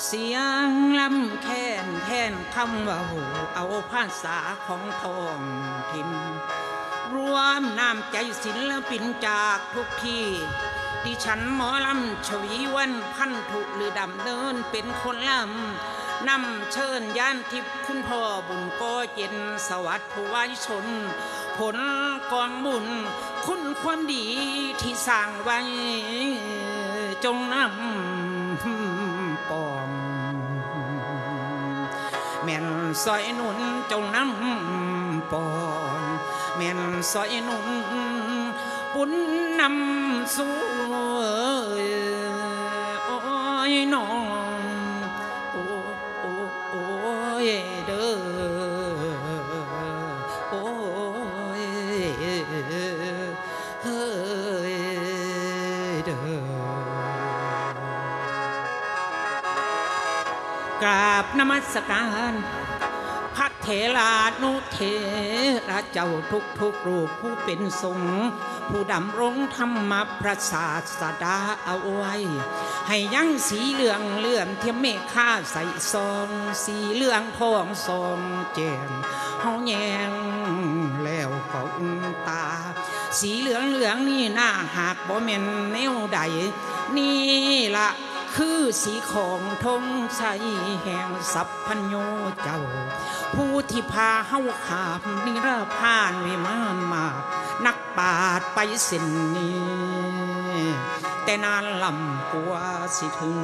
เสียงลำแค้นแทนคำว่าโหเอาภาษาของทองถิ่นรวมน้ำใจศิลปินจากทุกที่ดิฉันหมอลำชวีวันพันธุหรือดำเนินเป็นคนลำนำเชิญย่านทิพย์คุณพ่อบุญก็เย็นสวัสดิ์ผู้ไว้ชนผลกองบุญคุณความดีที่สร้างไว้จงนำปองแม่นซอยหนุนจงนำปองแม่นซอยหนุนบุญนำสู่โอ้ยน้องโอ้โอ้โอ้ยเด้อโอ้ยเฮ้ยเด้อกราบนมัสการพระเถรานุเถระเจ้าทุกรูปผู้เป็นสงฆ์ผู้ดำรงธรรมประศาสดาเอาไว้ให้ยังสีเหลืองเลื่อมเทียมเมฆาใส่ซองสีเหลืองทองซองแจ่มเฮาแยงแล้วเขาตาสีเหลืองนี่หน้าหากบ่แม่นแนวใดนี่ละคือสีของธงชัยแห่งสัพพัญโญเจ้าผู้ที่พาเฮาขามนิรพานวิมานมานักปราชญ์ไปเส้นนี้แต่นานลำกว่าสิถึง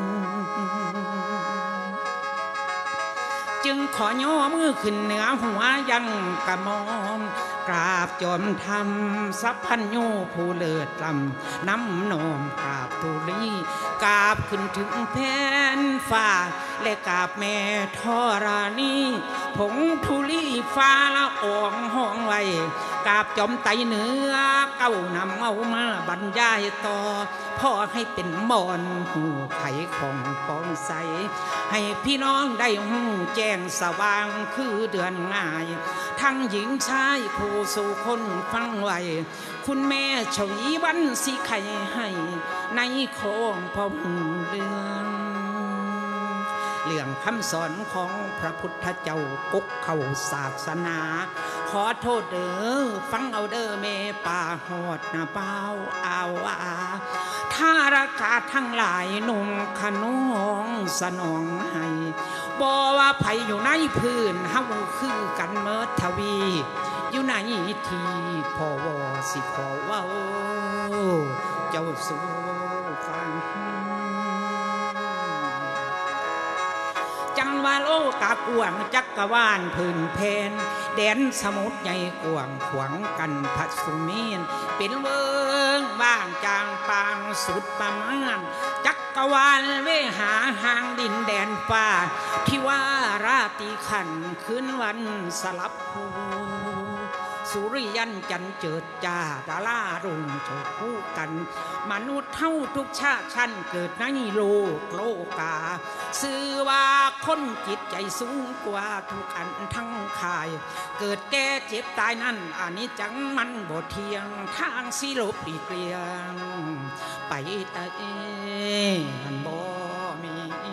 จึงขอย่อมือขึ้นเหนือหัวยังกระมอมกราบจอมธรรมสัพพัญโญผู้เลิศล้ำน้ำนอมกราบทูลีกราบขึ้นถึงแผ่นฟ้าและกราบแม่ธรณีผงทูลีฟ้าละอองห้องไว้กราบจอมไตเนื้อเก้านำเอามาบรรยายต่อพ่อให้เป็นมอนหูไขของปองใสให้พี่น้องได้หูแจ้งสว่างคือเดือนง่ายทั้งหญิงชายคู่สู่คนฟังไว้คุณแม่ชวีวันสีไข่ให้ในโคงพอหูเรื่องคำสอนของพระพุทธเจ้ากุกเข้าศาสนาขอโทษเด้อฟังเอาเด้อเมป่าหอดนาเป้าเอาถ้าราคาทั้งหลายนุ่งขนองสนองให้บ่ว่าไผอยู่ในพื้นเฮาคือกันเมิดทวีอยู่ในที่พ่อวอสิขอเว้าเจ้าสู่ฟังจังว่าโลกากวางจักรวาลพื้นเพนแดนสมุทรใหญ่กว้างขวางกันพัดสุมีนเป็นเวิงบ้างจางปางสุดประมาณจักรวาลเวหาห่างดินแดนฟ้าที่ว่าราตรีขันคืนวันสลับภูสุริยันจันเจิดจ้าดารารุ่งเจ้าคู่กันมนุษย์เท่าทุกชาติชั้นเกิดในโลกาสื่อว่าคนจิตใจสูงกว่าทุกอันทั้งขายเกิดแก่เจ็บตายนั่นอันนี้จังมันบ่เที่ยงทางสิลบหลีกเลี่ยงไปแต่มันบ่มี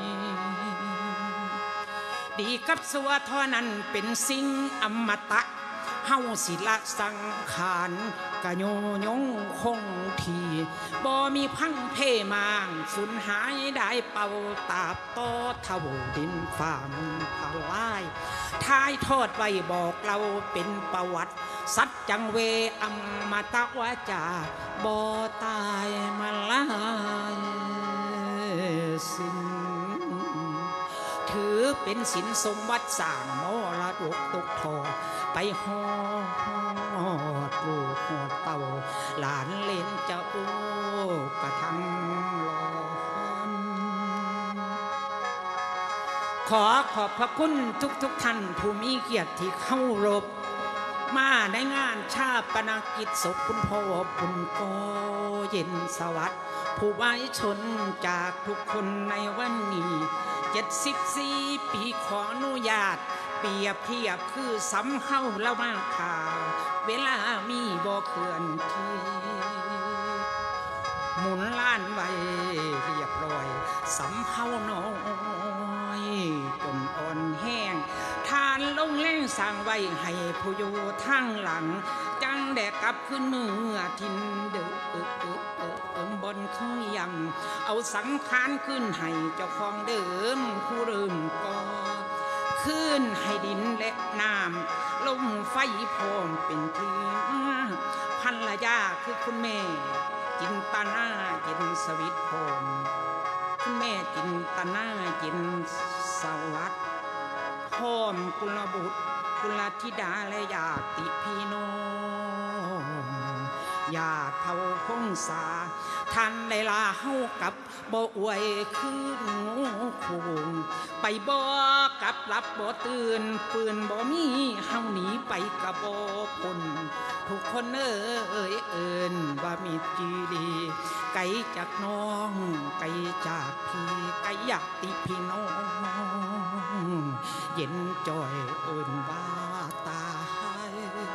ดีกับสัวเท่านั้นเป็นสิ่งอมตะเฮาสิละสังขารกะโยยงคงทีบ่มีพังเพมางสูญหายได้เป่าตาบต่อเท่าดินฟ้ามันพลายทายทอดไว้บอกเราเป็นประวัติสัจจังเวอมตะวาจาบ่ตายมาลายสิ้นถือเป็นสินสมบัติสร้างมรดกตกทอดไปหอดลูกหอดเต่าหลานเล่นเจ้ากระทั่งรอนขอขอบพระคุณทุกท่านผู้มีเกียรติที่เข้ารบมาในงานชาปนกิจศพคุณพ่อบุญก็เย็นสวัสดิ์ผู้ไว้ชนจากทุกคนในวันนี้74 ปีขออนุญาตเปรียบเทียบคือสำเฮาละมาข่าวเวลามีบ่เคลื่อนที่หมุนล้านไว้เรียบร้อยสำเภาน้อยจนอ่อนแห้งทานลงแรงสร้างไว้ให้ผู้อยู่ทางหลังจังแดกกลับขึ้นเมื่อทินเดิมบนเคยยำเอาสังขารขึ้นให้เจ้าของเดิมผู้เริ่มก่อขึ้นให้ดินและน้ำลมไฟพร้อมเป็นทีภรรยาคือคุณแม่จินตนาจินสวิตพรมคุณแม่จินตนาจินสวัสดิ์พร้อมกุลบุตรกุลธิดาและญาติพี่น้องญาติเท่าพงษาท่านได้ลาเฮากับบ่อวยขึ้นงูคูงไปบ่กับหลับบ่ตื่นปืนบ่มีเฮาหนีไปกับบ่พ้นทุกคนเอิ้นว่ามีจีดีไกลจากน้องไกลจากพี่ไกลอยากติพี่น้องเย็นจอยเอิ้นว่าตาย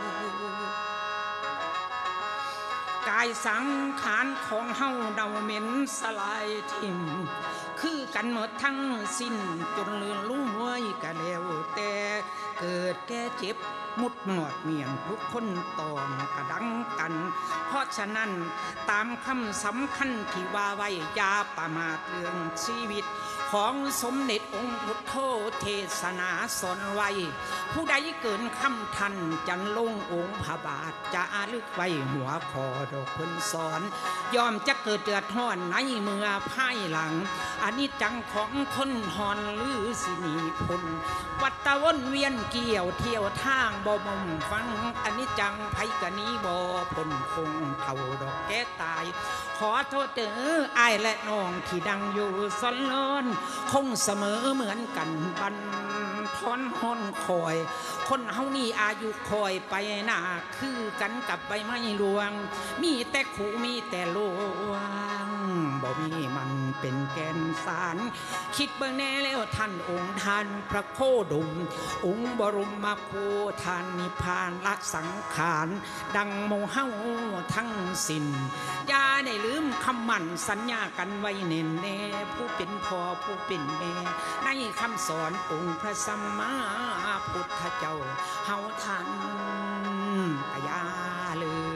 กายสังขารของเฮาเดาเหม็นสลายทิ่มคือกันหมดทั้งสิ้นจนเลือนลุ่มไว้กะแล้วแต่เกิดแก่เจ็บมุดหมดเมียนทุกคนตองกระดังกันเพราะฉะนั้นตามคำสำคัญที่ว่าไว้อย่าประมาทเรื่องชีวิตของสมเด็จองค์พุทโธเทศนาสอนไว้ผู้ใดเกินคำทันจันลงองค์พระบาทจะอาลึกไว้หัวคอดอกคนสอนยอมจะเกิดเดือดร้อนในเมื่อภายหลังอันนี้จังของคนหอนหรือสินีพลวัฏวนเวียนเกี่ยวเที่ยวทางบ่มมฟังอันนี้จังไผกะนี้บ่พลคงเท่าดอกแก้ตายขอโทษเด้ออ้ายและน้องที่ดังอยู่สอนล้นคงเสมอเหมือนกันบันทอนหอนคอยคนเฮานี่อายุคอยไปหน้าคือกันกับใบไม้รวงมีแต่ขู่มีแต่ลวงบ่มีมันเป็นแกนสารคิดเบิ่งแน่แล้วท่านองค์ท่านพระโคดมองค์บรมโคทานนิพพานละสังขารดังโมเฮาทั้งสิ้นอย่าได้ลืมคำมั่นสัญญากันไว้แน่แน่ผู้เป็นพ่อผู้เป็นแม่ในคำสอนองค์พระสัมมาพุทธเจ้าเฮาทันกะยาเลย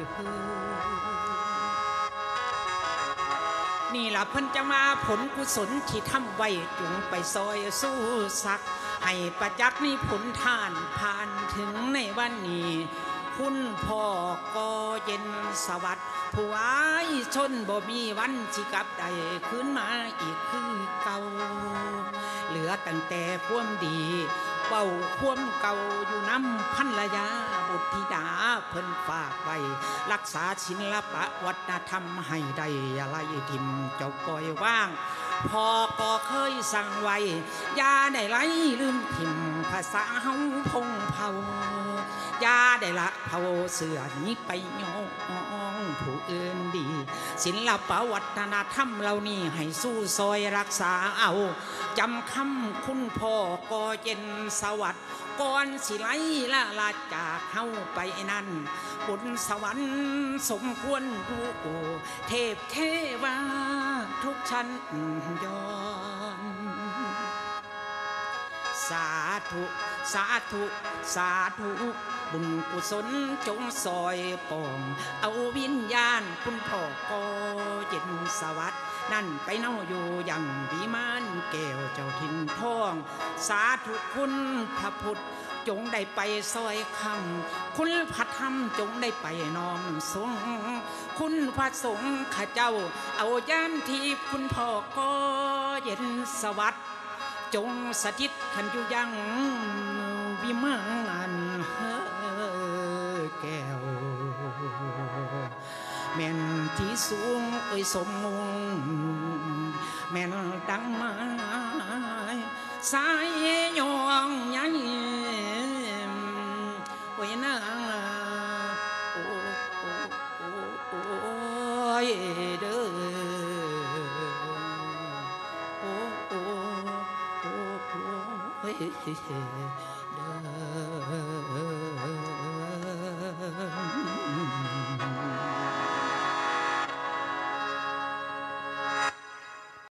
นี่ล่ะเพิ่นจะมาผลกุศลที่ทำไว้จุงไปซอยสู้สักให้ประจักษ์นี่ผลทานผ่านถึงในวันนี้คุณพ่อก็เย็นสวัสดิ์ผู้อ้ายชนบ่มีวันสิกลับได้คืนมาอีกคือเก่าเหลือตั้งแต่ความดีเป่าความเก่าอยู่น้ำภรรยาบุตรธิดาเพิ่นฝากไว้รักษาศิลปะวัฒนธรรมให้ได้อย่าไล่ทิมเจ้าปล่อยว่างพ่อก็เคยสั่งไว้อย่าได้ไล่ลืมทิมภาษาเฮาพงเผาอย่าได้ละเผาเสือนี้ไปย่องผู้อื่นดีศิลปะวัฒนธรรมเหล่านี้ให้สู้ซอยรักษาเอาจำคำคุณพ่อก็เย็นสวัสดิ์ก่อนสิไล่ละลาจากเฮาไปนั่นบุญสวรรค์สมควรรู้เทพเทวาทุกชั้นยอนสาธุสาธุสาธุบุญกุศลจงซอยปองเอาวิญญาณคุณพ่อก็เย็นสวัสดิ์นั่นไปเน่าอยู่อย่างวิมานแก้วเจ้าถิ่นทองสาธุคุณพระพุทธจงได้ไปซอยคำคุณพระธรรมจงได้ไปน้อมสงคุณพระสงฆ์ข้าเจ้าเอาย่านทีคุณพ่อก็เย็นสวัสดิ์จงสถิตขันอยู่ยังวิมานแก้วแม่นที่สูงสมมุงแม่นดังไม้สายยองยัยโอ้ยนางโอ้ยเด้อโอ้